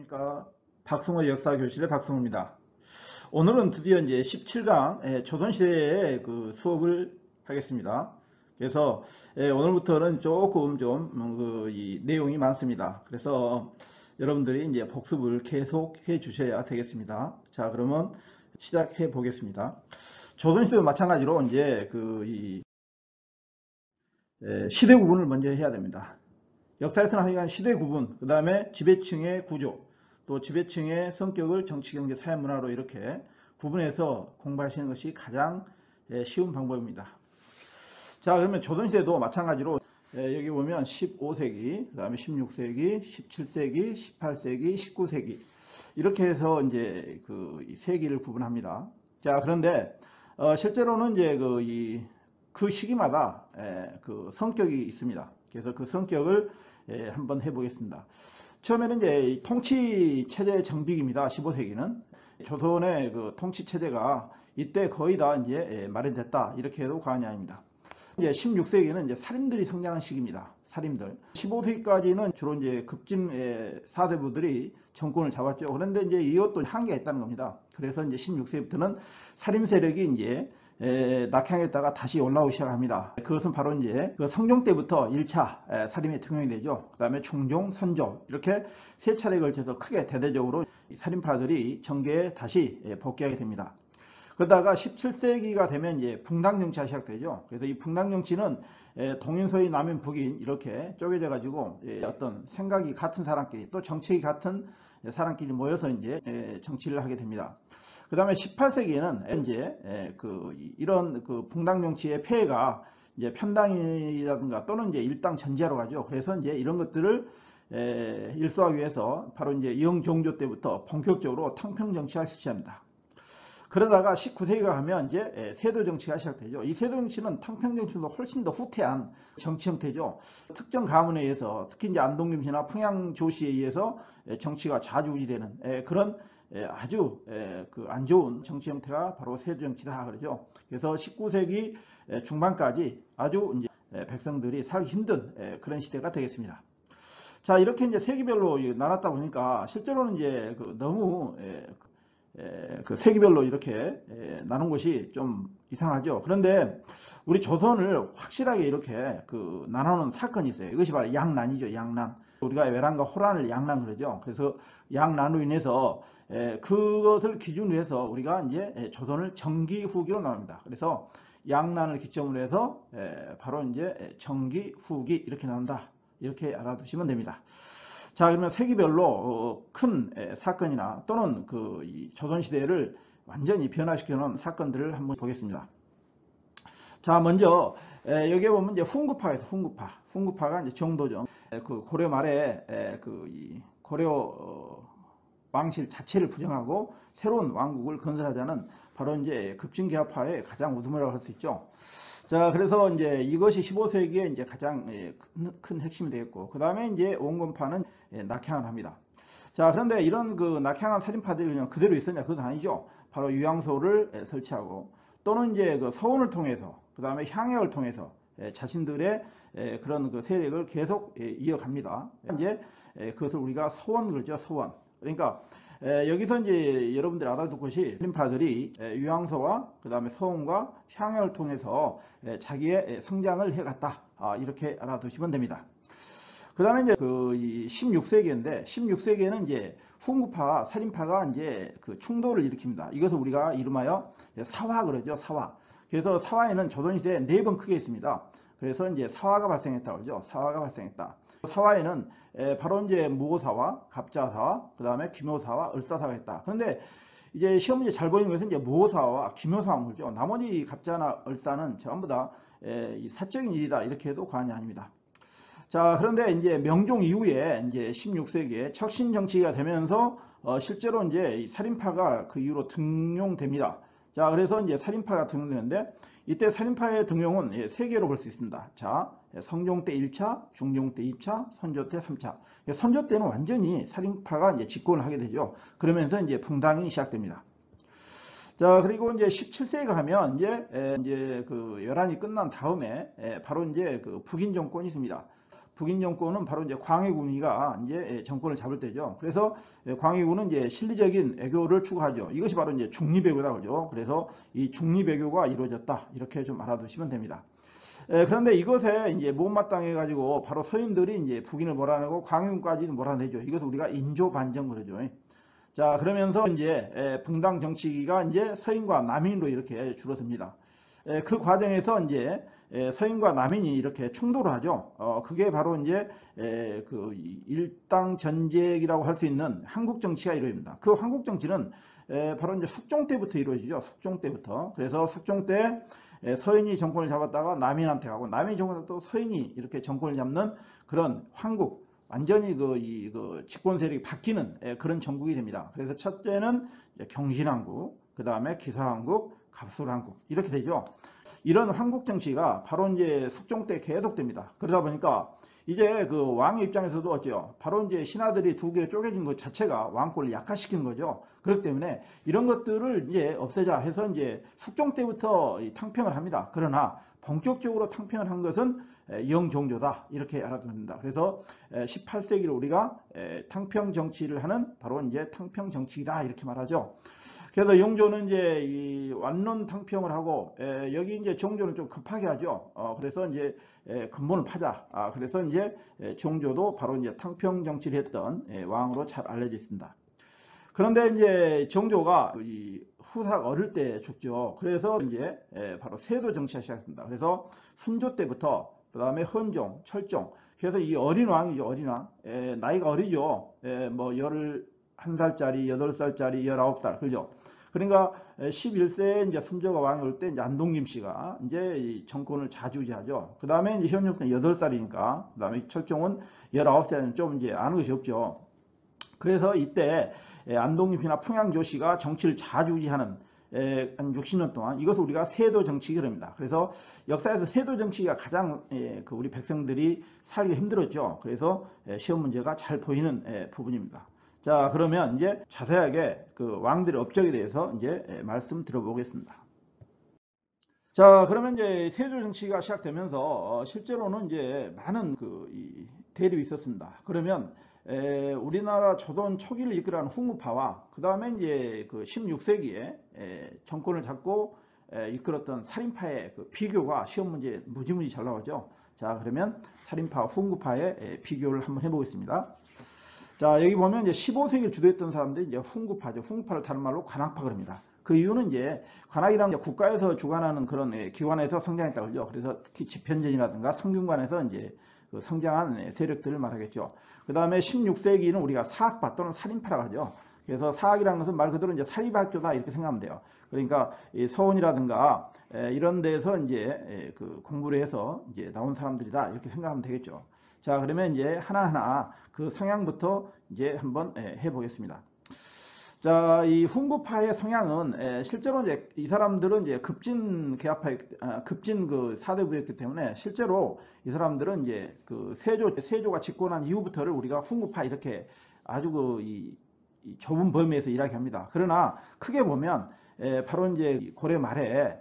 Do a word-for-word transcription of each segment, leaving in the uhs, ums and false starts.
안녕하십니까. 박승호 역사교실의 박승호입니다. 오늘은 드디어 이제 십칠 강 조선시대의 그 수업을 하겠습니다. 그래서 예, 오늘부터는 조금 좀그 이 내용이 많습니다. 그래서 여러분들이 이제 복습을 계속 해 주셔야 되겠습니다. 자, 그러면 시작해 보겠습니다. 조선시대도 마찬가지로 이제 그 이 시대 구분을 먼저 해야 됩니다. 역사에서는 하여간 시대 구분, 그 다음에 지배층의 구조, 또 지배층의 성격을 정치, 경제, 사회, 문화로 이렇게 구분해서 공부하시는 것이 가장 쉬운 방법입니다. 자, 그러면 조선시대도 마찬가지로 여기 보면 십오 세기, 그 다음에 십육 세기, 십칠 세기, 십팔 세기, 십구 세기 이렇게 해서 이제 그 세기를 구분합니다. 자, 그런데 어 실제로는 이제 그, 이, 그 시기마다 그 성격이 있습니다. 그래서 그 성격을 한번 해보겠습니다. 처음에는 이제 통치 체제 정비기입니다. 십오 세기는 조선의 그 통치 체제가 이때 거의 다 이제 마련됐다 이렇게 해도 과언이 아닙니다. 이제 십육 세기는 이제 살인들이 성장한 시기입니다. 살인들. 십오 세기까지는 주로 이제 급진 사대부들이 정권을 잡았죠. 그런데 이제 이것도 한계가 있다는 겁니다. 그래서 이제 십육 세기부터는 살인 세력이 이제 에, 낙향했다가 다시 올라오기 시작합니다. 그것은 바로 이제 그 성종 때부터 일 차 살인에 등용이 되죠. 그 다음에 충종, 선조 이렇게 세 차례에 걸쳐서 크게 대대적으로 살인파들이 정계에 다시 복귀하게 됩니다. 그러다가 십칠 세기가 되면 이제 붕당 정치가 시작되죠. 그래서 이 붕당 정치는 동인, 남인, 북인 이렇게 쪼개져 가지고 어떤 생각이 같은 사람끼리 또 정책이 같은 사람끼리 모여서 이제 정치를 하게 됩니다. 그 다음에 십팔 세기에는 이제 그 이런 그 붕당 정치의 폐해가 이제 편당이라든가 또는 이제 일당 전제로 가죠. 그래서 이제 이런 것들을 일소하기 위해서 바로 이제 영종조 때부터 본격적으로 탕평 정치가 실시합니다. 그러다가 십구 세기가 가면 이제 세도 정치가 시작되죠. 이 세도 정치는 탕평 정치보다 훨씬 더 후퇴한 정치 형태죠. 특정 가문에 의해서 특히 이제 안동김씨나 풍양조씨에 의해서 정치가 좌지우지되는 그런 아주 그 안 좋은 정치 형태가 바로 세도 정치다 그러죠. 그래서 십구 세기 중반까지 아주 이제 백성들이 살기 힘든 그런 시대가 되겠습니다. 자, 이렇게 이제 세기별로 나눴다 보니까 실제로는 이제 그 너무 그 세기별로 이렇게 나눈 것이 좀 이상하죠. 그런데 우리 조선을 확실하게 이렇게 그 나누는 사건이 있어요. 이것이 바로 양난이죠. 양난. 우리가 외란과 호란을 양난 그러죠. 그래서 양난으로 인해서 그것을 기준으로 해서 우리가 이제 조선을 정기 후기로 나눕니다. 그래서 양난을 기점으로 해서 바로 이제 정기 후기 이렇게 나온다. 이렇게 알아두시면 됩니다. 자, 그러면 세기별로 큰 사건이나 또는 그 조선시대를 완전히 변화시켜 놓은 사건들을 한번 보겠습니다. 자, 먼저 여기에 보면 이제 훈구파가 있어요. 훈구파. 훈구파가 이제 정도죠. 그 고려 말에 그 고려 왕실 자체를 부정하고 새로운 왕국을 건설하자는 바로 이제 급진개화파의 가장 우두머리라고 할 수 있죠. 자, 그래서 이제 이것이 십오 세기에 이제 가장 큰 핵심이 되었고, 그 다음에 이제 원건파는 낙향을 합니다. 자, 그런데 이런 그 낙향한 살인파들이 그냥 그대로 있었냐? 그건 아니죠. 바로 유양소를 설치하고, 또는 이제 그 서원을 통해서, 그 다음에 향약을 통해서 자신들의 그런 그 세력을 계속 이어갑니다. 이제 그것을 우리가 서원 그러죠. 서원. 그러니까 여기서 이제 여러분들이 알아둘 것이 살인파들이 유양소와 그 다음에 서원과 향약을 통해서 자기의 성장을 해갔다. 이렇게 알아두시면 됩니다. 그 다음에 이제 그 십육 세기인데 십육 세기에는 이제 훈구파와 살인파가 이제 그 충돌을 일으킵니다. 이것을 우리가 이름하여 사화 그러죠. 사화. 그래서 사화에는 조선시대에 네 번 크게 있습니다. 그래서 이제 사화가 발생했다 그러죠. 사화가 발생했다. 사화에는 바로 이제 무오사화, 갑자사화, 그 다음에 기묘사화, 을사사가 있다. 그런데 이제 시험 문제 잘 보이는 것은 이제 무오사화와 기묘사화만 보죠. 나머지 갑자나 을사는 전부 다 사적인 일이다 이렇게 해도 과언이 아닙니다. 자, 그런데 이제 명종 이후에 이제 십육 세기에 척신 정치가 되면서 어 실제로 이제 살인파가 그 이후로 등용됩니다. 자, 그래서 이제 살인파가 등용되는데 이때 살인파의 등용은 세 개로 볼 수 있습니다. 자, 성종 때 일 차, 중종 때 이 차, 선조 때 삼 차. 선조 때는 완전히 살인파가 이제 집권을 하게 되죠. 그러면서 이제 붕당이 시작됩니다. 자, 그리고 이제 십칠 세기가 하면 이제 이제 그 열한이 끝난 다음에 바로 이제 그 북인 정권이 있습니다. 북인 정권은 바로 이제 광해군이가 이제 정권을 잡을 때죠. 그래서 광해군은 이제 실리적인 애교를 추구하죠. 이것이 바로 이제 중립외교다 그죠. 그래서 이 중립외교가 이루어졌다 이렇게 좀 알아두시면 됩니다. 에, 그런데 이것에 이제 못마땅해 가지고 바로 서인들이 이제 북인을 몰아내고 광해군까지도 몰아내죠. 이것을 우리가 인조 반정 그러죠. 자, 그러면서 이제 에, 붕당 정치가 이제 서인과 남인으로 이렇게 줄어듭니다. 에, 그 과정에서 이제 에, 서인과 남인이 이렇게 충돌을 하죠. 어, 그게 바로 이제 에, 그 일당 전쟁이라고 할 수 있는 한국 정치가 이루어집니다. 그 한국 정치는 에, 바로 이제 숙종 때부터 이루어지죠. 숙종 때부터. 그래서 숙종 때 서인이 정권을 잡았다가 남인한테 가고 남인이 정권을 또 서인이 이렇게 정권을 잡는 그런 황국, 완전히 그, 이, 그 집권 세력이 바뀌는 그런 정국이 됩니다. 그래서 첫째는 경신왕국, 그 다음에 기사왕국, 갑술왕국 이렇게 되죠. 이런 황국 정치가 바로 이제 숙종 때 계속됩니다. 그러다 보니까 이제 그 왕의 입장에서도 어때요? 바로 이제 신하들이 두 개로 쪼개진 것 자체가 왕권을 약화시키는 거죠. 그렇기 때문에 이런 것들을 이제 없애자 해서 이제 숙종 때부터 탕평을 합니다. 그러나 본격적으로 탕평을 한 것은 영종조다 이렇게 알아둡니다. 그래서 십팔 세기로 우리가 탕평 정치를 하는 바로 이제 탕평 정치이다 이렇게 말하죠. 그래서 영조는 이제 이 완론 탕평을 하고 에, 여기 이제 정조는 좀 급하게 하죠. 어, 그래서 이제 에, 근본을 파자. 아, 그래서 이제 에, 정조도 바로 이제 탕평 정치를 했던 에, 왕으로 잘 알려져 있습니다. 그런데 이제 정조가 이 후사가 어릴 때 죽죠. 그래서 이제 에, 바로 세도 정치가 시작됩니다. 그래서 순조 때부터 그 다음에 헌종, 철종. 그래서 이 어린 왕이죠, 어린 왕. 에, 나이가 어리죠. 에, 뭐 열한 살짜리, 여덟 살짜리, 열아홉 살, 그죠? 그러니까 십일 세에 이제 순조가 왕이 올 때 이제 안동김 씨가 이제 정권을 좌지우지하죠. 그 다음에 이제 현종은 여덟 살이니까, 그 다음에 철종은 열아홉 살은 좀 이제 아는 것이 없죠. 그래서 이때 안동김 씨나 풍양조 씨가 정치를 좌지우지하는 한 육십 년 동안 이것을 우리가 세도 정치가 그럽니다. 그래서 역사에서 세도 정치가 가장 우리 백성들이 살기 힘들었죠. 그래서 시험 문제가 잘 보이는 부분입니다. 자, 그러면 이제 자세하게 그 왕들의 업적에 대해서 이제 말씀 들어보겠습니다. 자, 그러면 이제 세조 정치가 시작되면서 실제로는 이제 많은 그 이 대립이 있었습니다. 그러면 에, 우리나라 조선 초기를 이끌어가는 훈구파와 그 다음에 이제 그 십육 세기에 에, 정권을 잡고 에, 이끌었던 살인파의 그 비교가 시험 문제에 무지무지 잘 나오죠. 자, 그러면 살인파, 훈구파의 에, 비교를 한번 해보겠습니다. 자, 여기 보면 이제 십오 세기를 주도했던 사람들이 이제 훈구파죠. 훈구파를 다른 말로 관학파 그럽니다. 그 이유는 이제 관학이라는 국가에서 주관하는 그런 기관에서 성장했다고 그러죠. 그래서 특히 집현전이라든가 성균관에서 이제 그 성장한 세력들을 말하겠죠. 그 다음에 십육 세기는 우리가 사학파 또는 살인파라고 하죠. 그래서 사학이라는 것은 말 그대로 이제 사립학교다 이렇게 생각하면 돼요. 그러니까 이 서원이라든가 이런 데서 이제 그 공부를 해서 이제 나온 사람들이다 이렇게 생각하면 되겠죠. 자, 그러면 이제 하나하나 그 성향부터 이제 한번 해보겠습니다. 자, 이 훈구파의 성향은 실제로 이제 이 사람들은 이제 급진 계합파, 급진 그 사대부였기 때문에 실제로 이 사람들은 이제 그 세조, 세조가 집권한 이후부터를 우리가 훈구파 이렇게 아주 그 이, 이 좁은 범위에서 이야기합니다. 그러나 크게 보면 바로 이제 고려 말에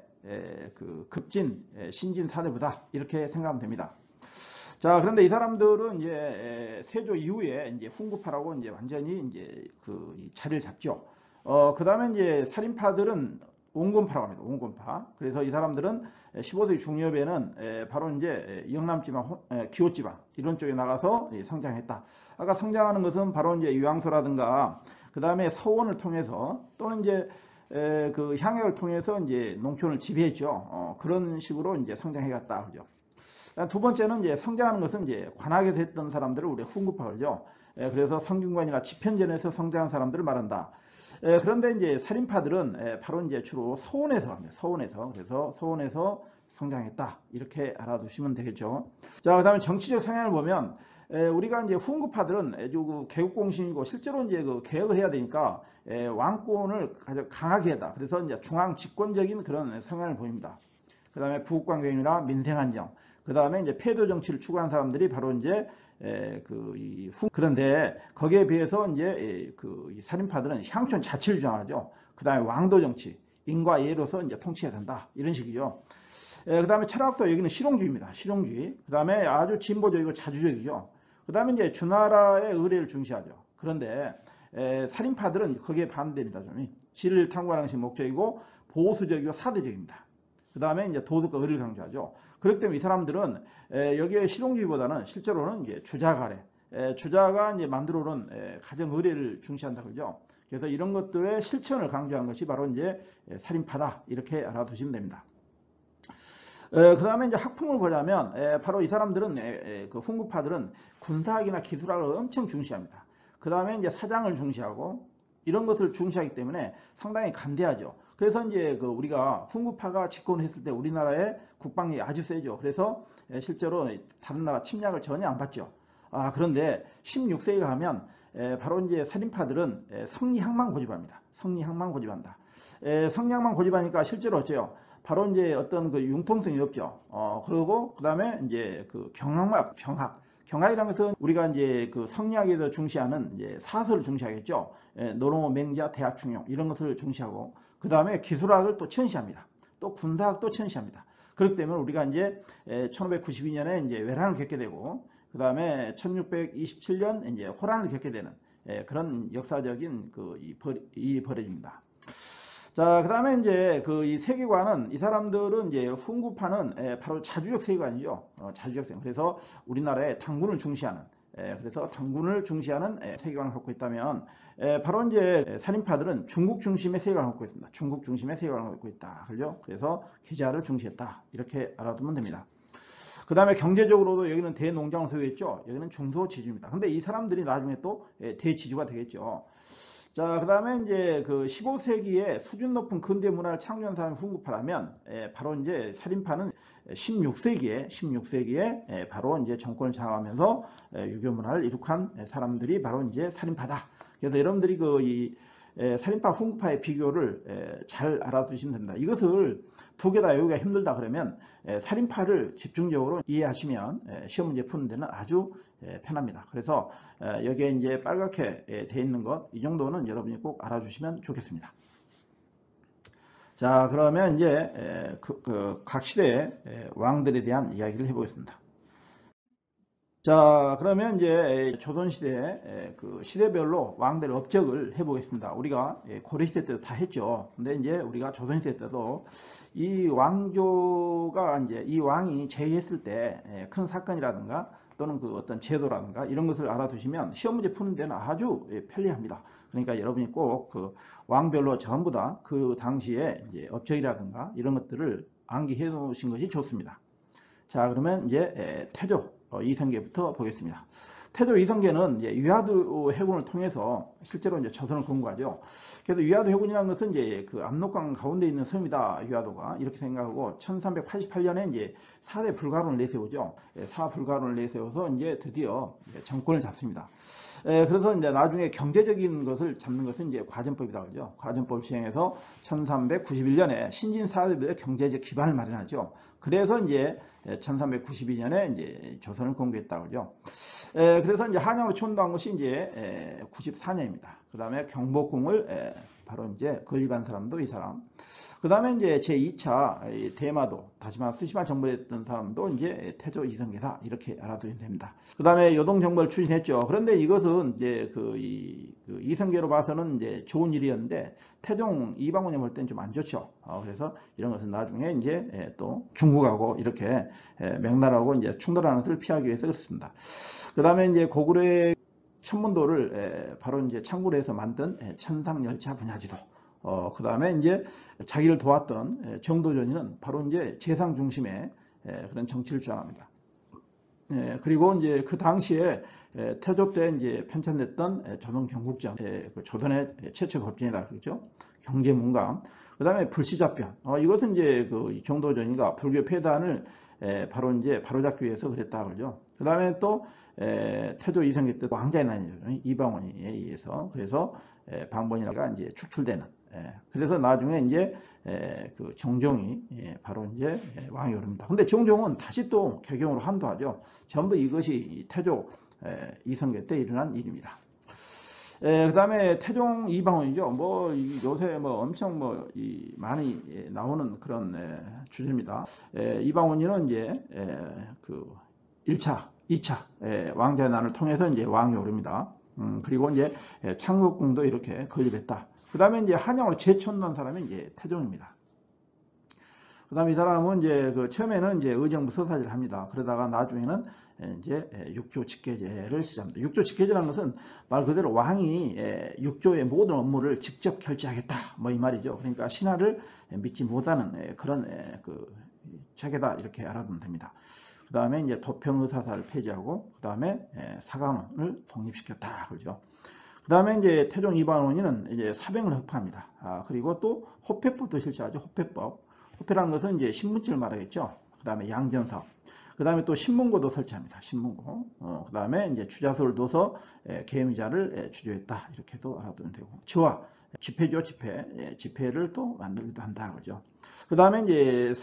그 급진, 신진 사대부다 이렇게 생각하면 됩니다. 자, 그런데 이 사람들은 이제 세조 이후에 이제 훈구파라고 이제 완전히 이제 그 자리를 잡죠. 어, 그 다음에 이제 살인파들은 온건파라고 합니다. 온건파. 그래서 이 사람들은 십오 세기 중엽에는 바로 이제 영남지방, 기호지방 이런 쪽에 나가서 성장했다. 아까 성장하는 것은 바로 이제 유양소라든가 그 다음에 서원을 통해서 또는 이제 그 향약을 통해서 이제 농촌을 지배했죠. 어, 그런 식으로 이제 성장해갔다. 그죠. 두 번째는 이제 성장하는 것은 이제 관학에서 했던 사람들을 우리가 훈구파 그러죠. 그래서 성균관이나 집현전에서 성장한 사람들을 말한다. 그런데 이제 살인파들은 바로 이제 주로 서원에서 합니다. 서원에서. 그래서 서원에서 성장했다. 이렇게 알아두시면 되겠죠. 자, 그 다음에 정치적 성향을 보면 우리가 이제 훈구파들은 아주 개국공신이고 실제로 이제 그 개혁을 해야 되니까 왕권을 아주 강하게 했다. 그래서 이제 중앙 집권적인 그런 성향을 보입니다. 그 다음에 부국관계이나 민생안정. 그 다음에 이제 폐도 정치를 추구한 사람들이 바로 이제 그 이 훈 그런데 거기에 비해서 이제 그 살인파들은 향촌 자치를 주장하죠. 그 다음에 왕도 정치, 인과 예로서 이제 통치해야 된다 이런 식이죠. 그 다음에 철학도 여기는 실용주의입니다. 실용주의. 그 다음에 아주 진보적이고 자주적이죠. 그 다음에 이제 주나라의 의례를 중시하죠. 그런데 에, 살인파들은 거기에 반대입니다. 좀 질을 탐구하는 것이 목적이고 보수적이고 사대적입니다. 그 다음에 이제 도덕과 의를 강조하죠. 그렇기 때문에 이 사람들은 에, 여기에 실용주의보다는 실제로는 이제 주자가 아래, 에, 주자가 이제 만들어놓은 에, 가정 의례를 중시한다 그러죠. 그래서 이런 것들의 실천을 강조한 것이 바로 이제 살인파다 이렇게 알아두시면 됩니다. 그 다음에 이제 학풍을 보자면 에, 바로 이 사람들은 에, 에, 그 훈구파들은 군사학이나 기술학을 엄청 중시합니다. 그 다음에 이제 사장을 중시하고 이런 것을 중시하기 때문에 상당히 간대하죠. 그래서 이제 그 우리가 훈구파가 집권했을 때 우리나라의 국방이 아주 세죠. 그래서 에, 실제로 다른 나라 침략을 전혀 안 받죠. 아 그런데 십육 세기가 하면 에, 바로 이제 살인파들은 에, 성리학만 고집합니다. 성리학만 고집한다. 에, 성리학만 고집하니까 실제로 어째요? 바로 이제 어떤 그 융통성이 없죠. 어, 그리고 그 다음에 이제 그 경학만, 경학. 경학이라는 것은 우리가 이제 그 성리학에서 중시하는 이제 사설을 중시하겠죠. 예, 노노, 맹자, 대학, 중용 이런 것을 중시하고 그 다음에 기술학을 또 천시합니다. 또 군사학도 천시합니다. 그렇기 때문에 우리가 이제 천오백구십이 년에 이제 외란을 겪게 되고 그 다음에 천육백이십칠 년 이제 호란을 겪게 되는 예, 그런 역사적인 그 이 이 벌어집니다. 자, 그 다음에 이제 그 이 세계관은 이 사람들은 이제 훈구파는 에, 바로 자주적 세계관이죠. 어, 자주적 세계관. 그래서 우리나라의 당군을 중시하는, 에, 그래서 당군을 중시하는 에, 세계관을 갖고 있다면, 에, 바로 이제 살인파들은 중국 중심의 세계관을 갖고 있습니다. 중국 중심의 세계관을 갖고 있다. 그죠? 그래서 기자를 중시했다. 이렇게 알아두면 됩니다. 그 다음에 경제적으로도 여기는 대농장을 소유했죠. 여기는 중소지주입니다. 근데 이 사람들이 나중에 또 대지주가 되겠죠. 자, 그 다음에 이제 그 십오 세기에 수준 높은 근대 문화를 창조한 사람이 훈구파라면, 에, 바로 이제 살인파는 십육 세기에, 십육 세기에 에, 바로 이제 정권을 장악하면서 에, 유교 문화를 이룩한 사람들이 바로 이제 살인파다. 그래서 여러분들이 그 이 살인파, 훈구파의 비교를 에, 잘 알아두시면 됩니다. 이것을 두 개 다 외우기가 힘들다 그러면 에, 살인파를 집중적으로 이해하시면 에, 시험 문제 푸는 데는 아주 에, 편합니다. 그래서 에, 여기에 이제 빨갛게 에, 돼 있는 것 이 정도는 여러분이 꼭 알아주시면 좋겠습니다. 자, 그러면 이제 에, 그, 그 각 시대의 에, 왕들에 대한 이야기를 해보겠습니다. 자, 그러면 이제 조선시대 그 시대별로 왕들의 업적을 해보겠습니다. 우리가 고려시대 때도 다 했죠. 근데 이제 우리가 조선시대 때도 이 왕조가 이제 이 왕이 재위했을 때 큰 사건이라든가 또는 그 어떤 제도라든가 이런 것을 알아두시면 시험 문제 푸는 데는 아주 편리합니다. 그러니까 여러분이 꼭 그 왕별로 전부 다 그 당시에 이제 업적이라든가 이런 것들을 암기해 놓으신 것이 좋습니다. 자, 그러면 이제 태조 이성계부터 보겠습니다. 태조 이성계는 이제 위화도 해군을 통해서 실제로 이제 조선을 건국하죠. 그래서 위화도 해군이라는 것은 이제 그 압록강 가운데 있는 섬이다, 위화도가. 이렇게 생각하고 천삼백팔십팔 년에 이제 사대 불가론을 내세우죠. 사 불가론을 내세워서 이제 드디어 정권을 잡습니다. 에, 그래서 이제 나중에 경제적인 것을 잡는 것은 이제 과전법이다 그러죠. 과전법을 시행해서 천삼백구십일 년에 신진 사대부의 경제적 기반을 마련하죠. 그래서 이제 천삼백구십이 년에 이제 조선을 건국했다 그러죠. 에, 그래서 이제 한양으로 취원한 것이 이제 에, 구십사 년입니다. 그 다음에 경복궁을 에, 바로 이제 건립한 사람도 이 사람. 그 다음에 이제 제이 차 대마도, 다시 말해 스시마 정벌에 했던 사람도 이제 태조 이성계다. 이렇게 알아두면 됩니다. 그 다음에 요동 정벌을 추진했죠. 그런데 이것은 이제 그, 이, 그 이성계로 봐서는 이제 좋은 일이었는데 태종 이방원이 볼 때는 좀 안 좋죠. 어, 그래서 이런 것은 나중에 이제 또 중국하고 이렇게 명나라하고 이제 충돌하는 것을 피하기 위해서 그렇습니다. 그 다음에 이제 고구려의 천문도를 바로 이제 창구로 해서 만든 천상열차 분야지도. 어, 그 다음에 이제 자기를 도왔던 정도전이는 바로 이제 재상 중심의 그런 정치를 주장합니다. 예, 그리고 이제 그 당시에 태조 때 이제 편찬됐던 조선 경국전, 그 조선의 최초 법전이다 그러죠. 경제문감. 그 다음에 불시잡변. 어, 이것은 이제 그 정도전이가 불교 폐단을 에, 바로 이제 바로잡기 위해서 그랬다 그러죠. 그 다음에 또 에, 태조 이성계 때 왕자의 난이죠. 이방원에 의해서. 그래서 에, 방번이라가 이제 축출되는. 에, 그래서 나중에 이제 에, 그 정종이 예, 바로 이제 왕이 오릅니다. 근데 정종은 다시 또 개경으로 한도하죠. 전부 이것이 태조 에, 이성계 때 일어난 일입니다. 예, 그다음에 태종 이방원이죠. 뭐 이, 요새 뭐 엄청 뭐 이, 많이 예, 나오는 그런 예, 주제입니다. 예, 이방원이는 이제 예, 그 일 차, 이 차 예, 왕자의 난을 통해서 이제 왕이 오릅니다. 음, 그리고 이제 예, 창국궁도 이렇게 건립했다. 그다음에 이제 한양으로 제천난 사람이 이제 태종입니다. 그다음에 이 사람은 이제 그 처음에는 이제 의정부 서사지를 합니다. 그러다가 나중에는 이제 육조 직계제를 시작합니다. 육조 직계제라는 것은 말 그대로 왕이 육조의 모든 업무를 직접 결제하겠다. 뭐 이 말이죠. 그러니까 신하를 믿지 못하는 그런 그 체계다 이렇게 알아두면 됩니다. 그 다음에 이제 도평의사사를 폐지하고 그 다음에 사관원을 독립시켰다 그러죠. 그 다음에 이제 태종 이방원이는 이제 사병을 혁파합니다. 아, 그리고 또 호패법도 실시하죠. 호패법. 호패라는 것은 이제 신문지를 말하겠죠. 그 다음에 양전사업. 그 다음에 또 신문고도 설치합니다. 신문고. 어, 그 다음에 이제 주자소를 둬서 에, 계엄자를 에, 주조했다. 이렇게도 알아두면 되고. 지화. 집회죠, 집회. 예, 집회를 또 만들기도 한다. 그죠. 그 다음에 이제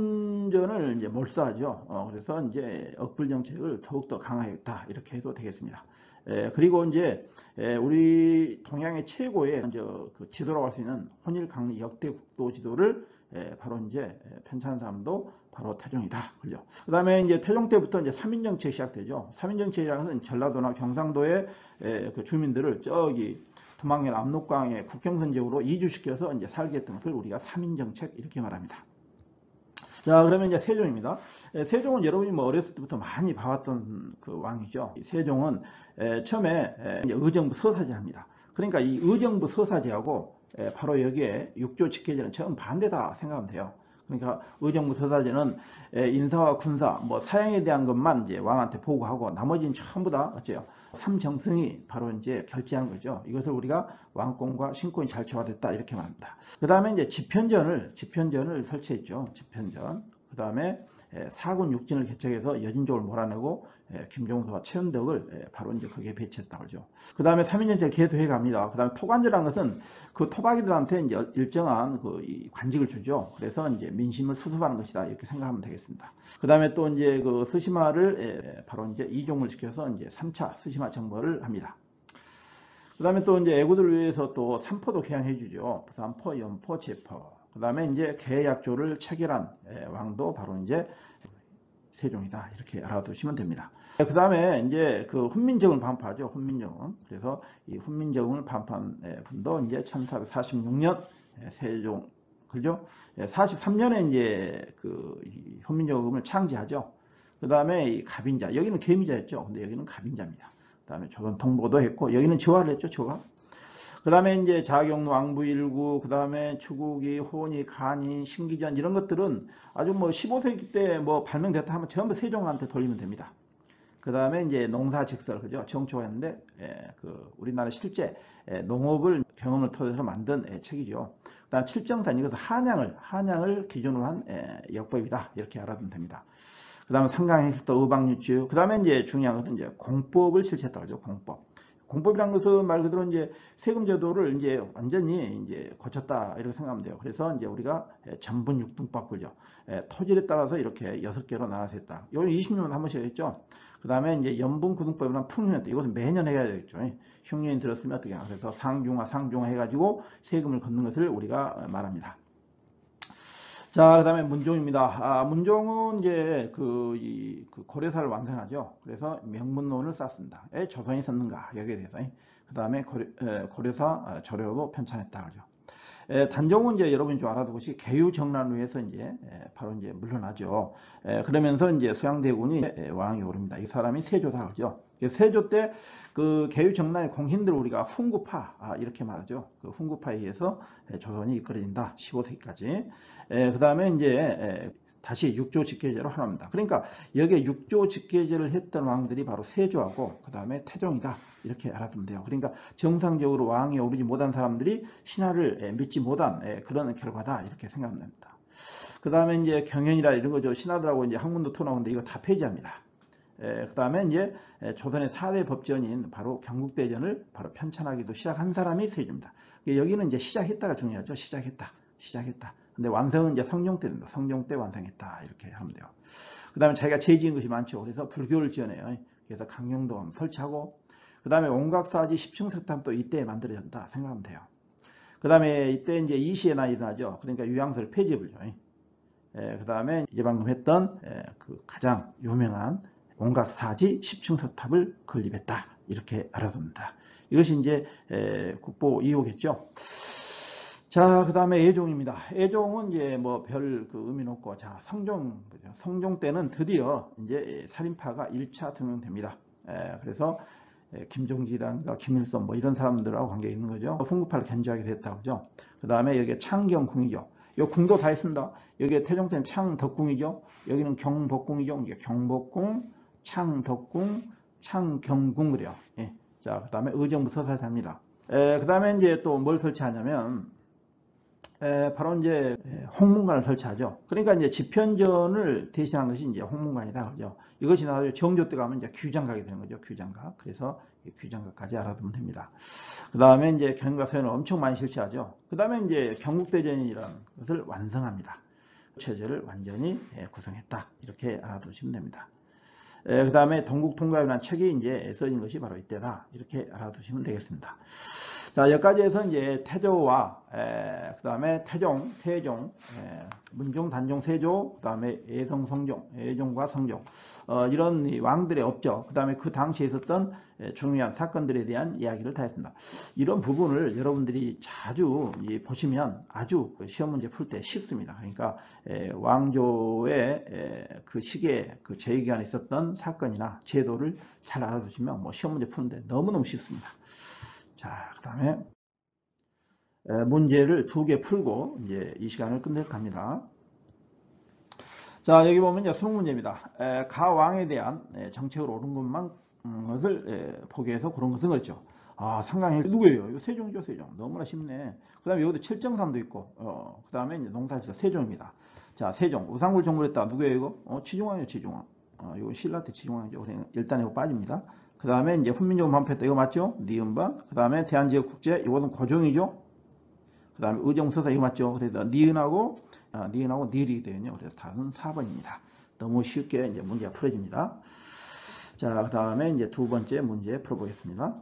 사원전을 이제 몰수하죠. 어, 그래서 이제 억불 정책을 더욱더 강화했다. 이렇게 해도 되겠습니다. 에, 그리고 이제 에, 우리 동양의 최고의 이제 그 지도라고 할 수 있는 혼일 강리 역대 국도 지도를 에, 바로 이제 편찬한 사람도 바로 태종이다. 그죠. 그 다음에 이제 태종 때부터 이제 삼인정책이 시작되죠. 삼인정책이라는 것은 전라도나 경상도의 에, 그 주민들을 저기 두만경 압록강의 국경선 지역으로 이주시켜서 이제 살게 했던 것을 우리가 삼인정책 이렇게 말합니다. 자, 그러면 이제 세종입니다. 세종은 여러분이 뭐 어렸을 때부터 많이 봐왔던 그 왕이죠. 세종은 처음에 의정부 서사제 합니다. 그러니까 이 의정부 서사제하고 바로 여기에 육조 직계제는 처음 반대다 생각하면 돼요. 그러니까 의정부 서사제는 인사와 군사, 뭐 사양에 대한 것만 이제 왕한테 보고하고 나머지는 전부 다 어째요? 삼정승이 바로 이제 결제한 거죠. 이것을 우리가 왕권과 신권이 잘 조화됐다 이렇게 말합니다. 그 다음에 이제 집현전을 집현전을 설치했죠. 집현전. 그 다음에 사군 육진을 개척해서 여진족을 몰아내고 김종서와 최은덕을 바로 이제 거기에 배치했다고 그러죠. 그 다음에 삼인정책 계속해 갑니다. 그 다음에 토관제라는 것은 그 토박이들한테 이제 일정한 그 관직을 주죠. 그래서 이제 민심을 수습하는 것이다 이렇게 생각하면 되겠습니다. 그 다음에 또 이제 그 스시마를 바로 이제 이종을 시켜서 이제 삼 차 스시마 정벌을 합니다. 그 다음에 또 이제 애구들을 위해서 또 삼포도 개항해 주죠. 부산포, 연포, 제포. 그 다음에 이제 계약조를 체결한 왕도 바로 이제 세종이다. 이렇게 알아두시면 됩니다. 그 다음에 이제 그 훈민정음을 반포하죠. 훈민정음. 그래서 이 훈민정음을 반포한 분도 이제 천사백사십육 년 세종, 그죠? 사십삼 년에 이제 그 훈민정음을 창제하죠. 그 다음에 이 갑인자. 여기는 계미자였죠. 근데 여기는 갑인자입니다. 그 다음에 조선 통보도 했고, 여기는 지화를 했죠. 지화. 그 다음에 이제 자경, 왕부일구, 그 다음에 추국이, 호니, 간이, 신기전 이런 것들은 아주 뭐 십오 세기 때 뭐 발명됐다 하면 전부 세종한테 돌리면 됩니다. 그 다음에 이제 농사직설, 그죠? 정초가 했는데, 예, 그 우리나라 실제 예, 농업을 경험을 토대로 만든 예, 책이죠. 그 다음 칠정산, 이것은 한양을, 한양을 기준으로 한 예, 역법이다. 이렇게 알아두면 됩니다. 그 다음에 상강행실도 의방유치, 그 다음에 이제 중요한 것은 이제 공법을 실시했다고 하죠. 공법. 공법이란 것은 말 그대로 이제 세금 제도를 이제 완전히 이제 고쳤다 이렇게 생각하면 돼요. 그래서 이제 우리가 전분 육등법 그죠. 토질에 따라서 이렇게 여섯 개로 나눠서 했다. 요건 이십 년마다 한 번씩 했죠. 그 다음에 이제 연분 구등법이란 풍년했다. 이것은 매년 해야 되겠죠. 흉년이 들었으면 어떻게 해요? 그래서 상중하 상중하 해가지고 세금을 걷는 것을 우리가 말합니다. 자, 그 다음에 문종입니다. 아, 문종은 이제 그, 이, 그 고려사를 완성하죠. 그래서 명문론을 썼습니다. 에, 조선이 썼는가, 여기에 대해서. 그 다음에 고려, 고려사 조료도 편찬했다. 그죠. 에, 단종은 이제 여러분이 좀 알아두고 시 개유정난을 위해서 이제 에, 바로 이제 물러나죠. 에, 그러면서 이제 서양대군이 에, 왕이 오릅니다. 이 사람이 세조다. 그죠. 세조 때 그 개유정난의 공신들을 우리가 훈구파 아, 이렇게 말하죠. 그 훈구파에 의해서 조선이 이끌어진다. 십오 세기까지. 그 다음에 이제 에, 다시 육조 직계제로 하나입니다. 그러니까 여기에 육조 직계제를 했던 왕들이 바로 세조하고 그 다음에 태종이다. 이렇게 알아두면 돼요. 그러니까 정상적으로 왕에 오르지 못한 사람들이 신하를 믿지 못한 그런 결과다. 이렇게 생각하면 됩니다. 그 다음에 이제 경연이라 이런 거죠. 신하들하고 이제 학문도 토나오는데 이거 다 폐지합니다. 그 다음에 이제 조선의 사 대 법전인 바로 경국대전을 바로 편찬하기도 시작한 사람이 세조입니다. 여기는 이제 시작했다가 중요하죠. 시작했다. 시작했다. 근데 완성은 이제 성종 때 됩니다. 성종 때 완성했다. 이렇게 하면 돼요. 그 다음에 자기가 죄 지은 것이 많죠. 그래서 불교를 지어내요. 그래서 강령도감 설치하고, 그 다음에 온각사지 십층석탑도 이때 만들어졌다 생각하면 돼요. 그 다음에 이때 이제 이시에나 일어나죠. 그러니까 유양설 폐지불죠. 예, 그 다음에 이제 방금 했던 예, 그 가장 유명한 온각사지 십층석탑을 건립했다. 이렇게 알아둡니다. 이것이 이제 에, 국보 이 호겠죠. 자, 그 다음에 애종입니다. 애종은 이제 뭐 별 그 의미는 없고, 자, 성종, 성종 때는 드디어 이제 살인파가 일 차 등용됩니다. 에, 그래서 에, 김종지라든가 김일성 뭐 이런 사람들하고 관계 있는 거죠. 훈구파를 견제하게 됐다, 그죠. 그 다음에 여기 창경궁이죠. 요 궁도 다 있습니다. 여기 태종 때는 창덕궁이죠. 여기는 경복궁이죠. 이게 경복궁, 창덕궁, 창경궁 그래요. 예. 자, 그 다음에 의정부 서사사입니다. 그 다음에 이제 또 뭘 설치하냐면, 에, 바로 이제 홍문관을 설치하죠. 그러니까 이제 집현전을 대신한 것이 이제 홍문관이다, 그죠? 이것이 나중에 정조 때 가면 이제 규장각이 되는 거죠, 규장각. 그래서 규장각까지 알아두면 됩니다. 그 다음에 이제 경과서연을 엄청 많이 실시하죠. 그 다음에 이제 경국대전이라는 것을 완성합니다. 체제를 완전히 구성했다, 이렇게 알아두시면 됩니다. 그 다음에 동국통갑이라는 책이 이제 써진 것이 바로 이때다, 이렇게 알아두시면 되겠습니다. 자, 여기까지 해서 이제 태조와 그 다음에 태종, 세종, 에, 문종, 단종, 세조, 그 다음에 예성, 성종, 예종과 성종, 어, 이런 왕들의 업적, 그 다음에 그 당시에 있었던 중요한 사건들에 대한 이야기를 다 했습니다. 이런 부분을 여러분들이 자주 보시면 아주 시험 문제 풀 때 쉽습니다. 그러니까 에, 왕조의 에, 그 시기에 그 제위기간에 있었던 사건이나 제도를 잘 알아두시면 뭐 시험 문제 푸는데 너무너무 쉽습니다. 자, 그 다음에 문제를 두 개 풀고 이제 이 시간을 끝내고 갑니다. 자, 여기 보면 이제 수능 문제입니다. 에, 가왕에 대한 정책으로 옳은 것만 음, 것을 에, 포기해서 그런 것은 그렇죠. 아, 상강이 누구예요? 이거 세종이죠, 세종. 너무나 쉽네. 그 다음에 여기도 칠정산도 있고, 어, 그 다음에 농사지사 세종입니다. 자, 세종. 우상굴 정벌했다. 누구예요, 이거? 어, 치중왕이에요, 치중왕. 어, 이거 신라 때 치중왕이죠. 그래, 일단 이거 빠집니다. 그 다음에 이제 훈민정음 반포했다. 이거 맞죠? 니은반. 그 다음에 대한지역국제. 이거는 고종이죠. 그 다음에 의정서사. 이거 맞죠? 그래서 니은하고, 아, 니은하고 니을이 되거든요. 그래서 답은 사 번입니다. 너무 쉽게 이제 문제가 풀어집니다. 자, 그 다음에 이제 두 번째 문제 풀어보겠습니다.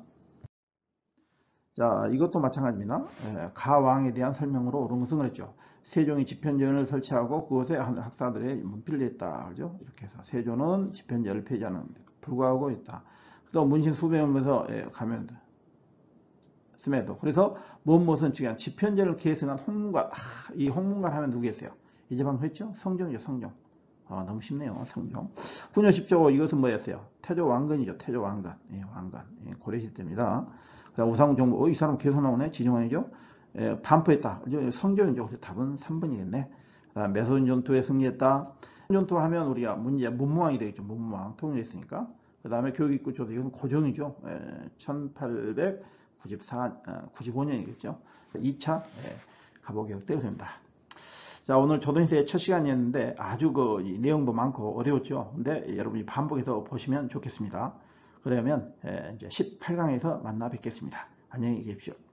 자, 이것도 마찬가지입니다. 에, 가왕에 대한 설명으로 옳은 것은 그랬죠. 세종이 집현전을 설치하고 그곳에 학사들의 문필을 냈다. 그죠? 이렇게 해서 세종은 집현전을 폐지하는 불구하고 있다. 또 문신 수배하면서 가면 스매도. 그래서 무엇 무엇은 지금 집현전을 계승한 홍문관. 아, 이 홍문관 하면 누구겠어요? 이제 방금 했죠? 성종이죠, 성종. 아, 너무 쉽네요, 성종. 훈요 십조 이것은 뭐였어요? 태조 왕건이죠, 태조 왕건. 예, 왕건. 예, 고려시 때입니다. 그다음 우상국 정부. 어, 이 사람 계속 나오네, 지정왕이죠. 예, 반포했다. 성종이죠. 그래서 답은 삼 번이겠네. 그다음 매소인 전투에 승리했다. 전투 하면 우리가 문제 문무왕이 되겠죠, 문무왕. 통일했으니까. 그 다음에 교육입구 조도, 이건 고종이죠. 예, 천팔백구십사, 구십오 년이겠죠. 이 차 예, 갑오개혁 때 그럽니다. 자, 오늘 조선시대 첫 시간이었는데 아주 그 내용도 많고 어려웠죠. 근데 여러분이 반복해서 보시면 좋겠습니다. 그러면 예, 이제 십팔 강에서 만나 뵙겠습니다. 안녕히 계십시오.